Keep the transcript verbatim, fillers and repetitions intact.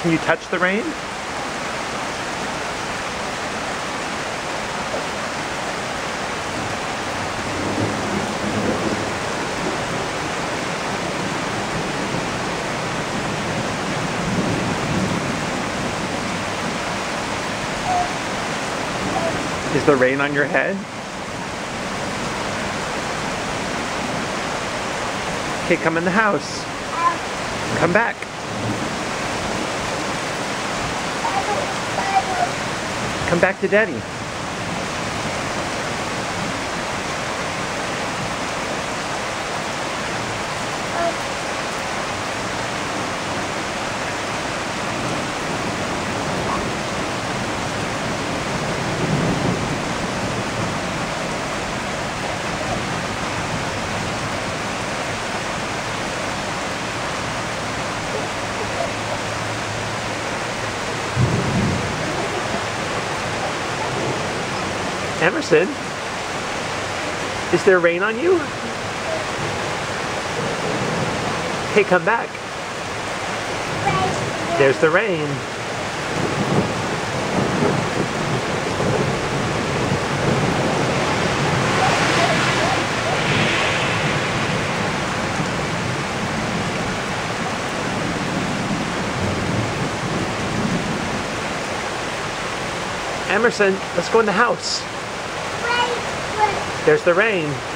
Can you touch the rain? Is the rain on your head? Okay, come in the house. Come back. Come back to Daddy. Emerson, is there rain on you? Hey, come back. There's the rain. Emerson, let's go in the house. There's the rain.